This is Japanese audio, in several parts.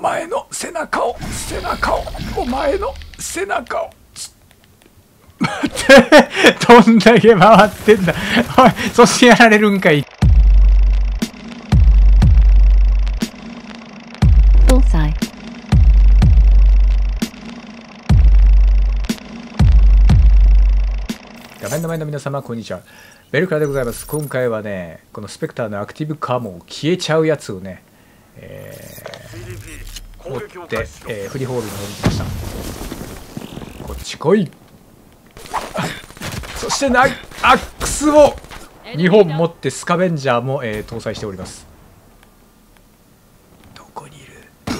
前の背中をお前の背中を待ってどんだけ回ってんだおいそしてやられるんかい。 Bullseye. 画面の前の皆様こんにちは、ベルカラでございます。今回はねこのスペクターのアクティブカモ消えちゃうやつをね、持って、フリーホールの方に来ました。こっち来い。そしてアックスを2本持ってスカベンジャーも、搭載しております。どこにいる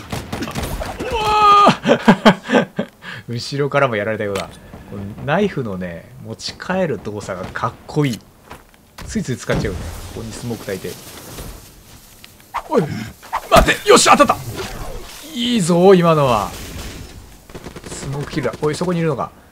後ろからもやられたようだ。ナイフのね持ち帰る動作がかっこいい。ついつい使っちゃうね。ここにスモーク焚いて、おい待って、よし当たった。いいぞ今のは。スモークキルだ。おいそこにいるのか。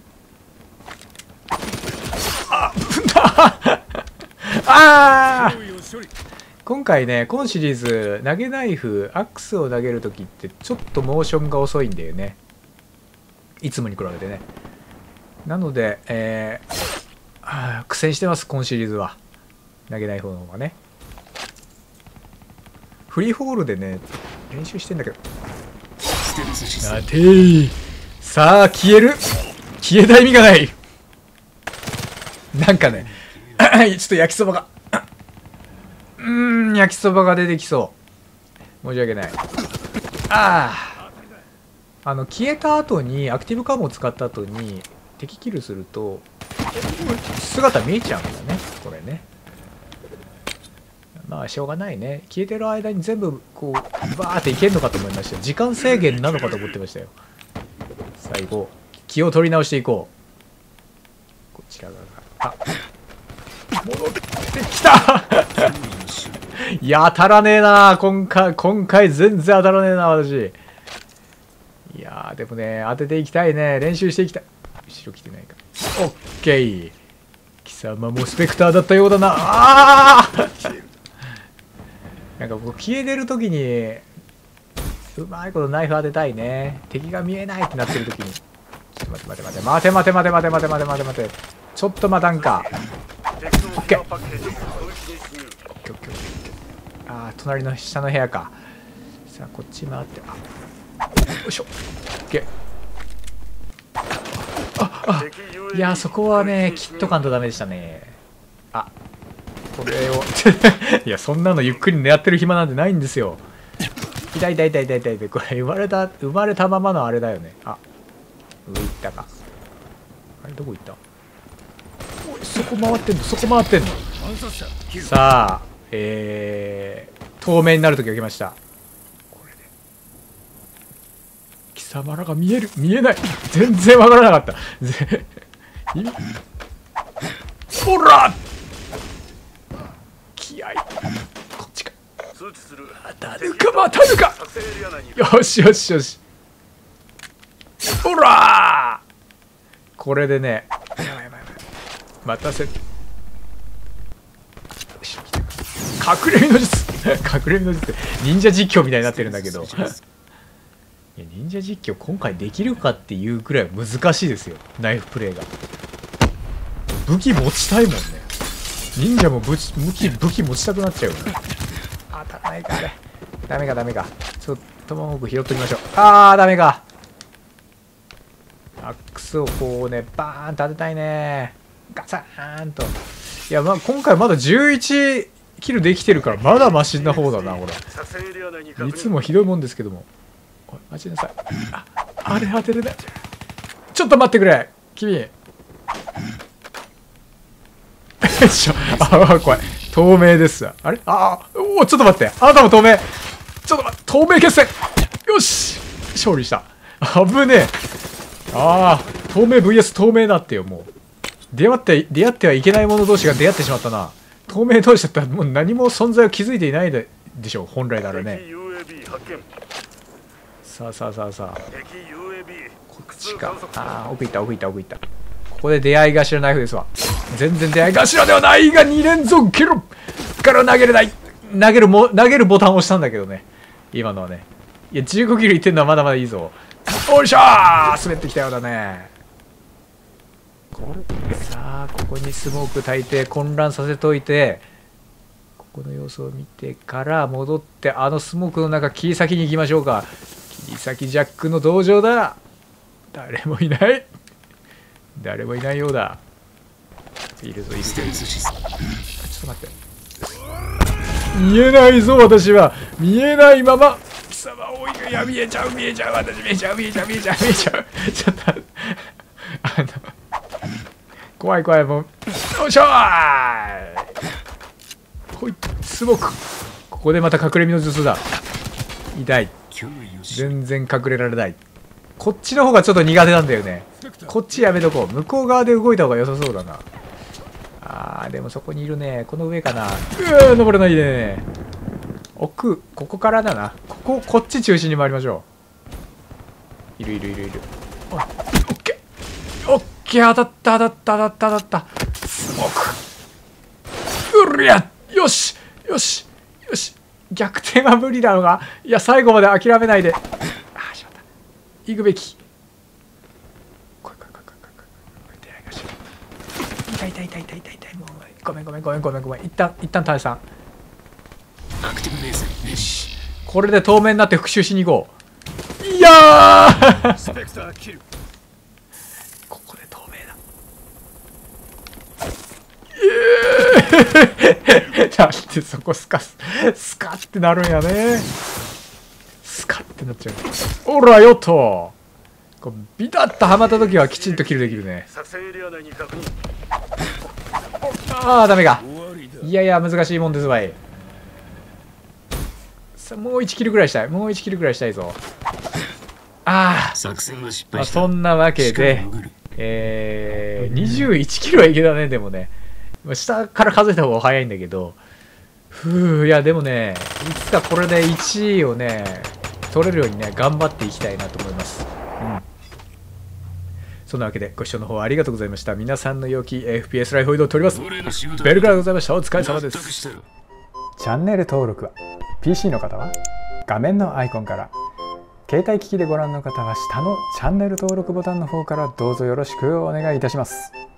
今回ね今シリーズ投げナイフアックスを投げるときってちょっとモーションが遅いんだよね、いつもに比べてね。なので、苦戦してます今シリーズは。投げない方の方がね。フリーホールでね練習してんだけど。さてさあ消える。消えた意味がない。なんかねちょっと焼きそばが焼きそばが出てきそう。申し訳ない。消えた後にアクティブカムを使った後に敵キルすると姿見えちゃうんだねこれね。まあしょうがないね。消えてる間に全部こうバーっていけるのかと思いました。時間制限なのかと思ってましたよ。最後気を取り直していこう。こちら側が戻ってきたいや当たらねえな今回全然当たらねえな私。いやーでもね当てていきたいね。練習していきたい。後ろ来てないか。オッケー。貴様もスペクターだったようだな。なんかこう消えてる時にうまいことナイフ当てたいね。敵が見えないってなってる時にちょっと待てちょっと待たんか。オッケー。隣の下の部屋か。さあこっち回って、よいしょ。オッケー。いやそこはね切っとかんとダメでしたね。これをいやそんなのゆっくり狙ってる暇なんてないんですよ。痛い。これ生まれたままのあれだよね。上行ったか。あれどこ行った。おいそこ回ってんのさあ透明になる時が来ました。これで貴様らが見えない。全然わからなかったほら気合いこっちか。またぬか。よしほらこれでねやばい待たせ。隠れ身の術って忍者実況みたいになってるんだけどいや忍者実況今回できるかっていうくらい難しいですよ。ナイフプレイが。武器持ちたいもんね。忍者も武器持ちたくなっちゃうよね。当たらないかあれ。ダメか。ちょっとも僕拾っときましょう。ダメか。アックスをこうねバーンと当てたいね。ガサーンと。いや今回まだ11キルできてるからまだマシな方だなこれ。いつもひどいもんですけども。おい待ちなさい。あれ当てれない。ちょっと待ってくれ君。よいしょ。怖い。透明です。あれちょっと待って。あなたも透明。ちょっと待って。透明決戦。よし勝利した。危ねえ。透明 VS 透明だってよ。もう出会ってはいけない者同士が出会ってしまったな。透明同士だったらもう何も存在を築いていないでしょう本来ならね。さあこっちか。奥行った。ここで出会い頭ナイフですわ。全然出会い頭ではないが2連続キルから投げれない。投げるボタンを押したんだけどね今のはね。 いや15キロいってんのはまだまだいいぞ。おいしょー、滑ってきたようだね。さあここにスモーク焚いて混乱させといて、ここの様子を見てから戻って、あのスモークの中切り先に行きましょうか。切り先ジャックの道場だ。誰もいない、誰もいないようだ。いるぞいるぞ。ちょっと待って、見えないぞ私は。見えないまま貴様おい、いや見えちゃう見えちゃう、私見えちゃう見えちゃう見えちゃう見えちゃうちょっと怖い怖い、もうよいしょー。ほいスモーク。ここでまた隠れ身の術だ。痛い、全然隠れられない。こっちの方がちょっと苦手なんだよね。こっちやめとこう。向こう側で動いた方が良さそうだな。あーでもそこにいるね。この上かな。登れないね。奥、ここからだな。こっち中心に回りましょう。いるいるいるいる。オッケーオッケー、当たった当たった当たった当たった。スモーク。うりゃ、よしよしよし。逆転は無理だろうが、いや最後まで諦めないで。ああしまった、行くべき。来い来い来い来い来い。出ないかしら。痛い痛い痛い痛い痛い。もうごめんごめんごめんごめんごめん。一旦退散。アクティブベース。よし、これで透明になって復讐しに行こう。いやースペクターキル。ここで透明だ。だってそこスカってなるんやね。スカってなっちゃう。おらよっと、こうビタッとはまった時はきちんとキルできるね。ああダメか。いやいや難しいもんですわい。さあもう1キルぐらいしたい、もう1キルぐらいしたいぞ。ああ、まあ、そんなわけで21キロはいけたね。でもね、下から数えた方が早いんだけど、いやでもね、いつかこれで1位をね取れるようにね頑張っていきたいなと思います。そんなわけでご視聴の方ありがとうございました。皆さんの良き FPS ライフを移動取ります。ベルからございました。お疲れ様です。チャンネル登録は PC の方は画面のアイコンから、携帯機器でご覧の方は下のチャンネル登録ボタンの方からどうぞよろしくお願いいたします。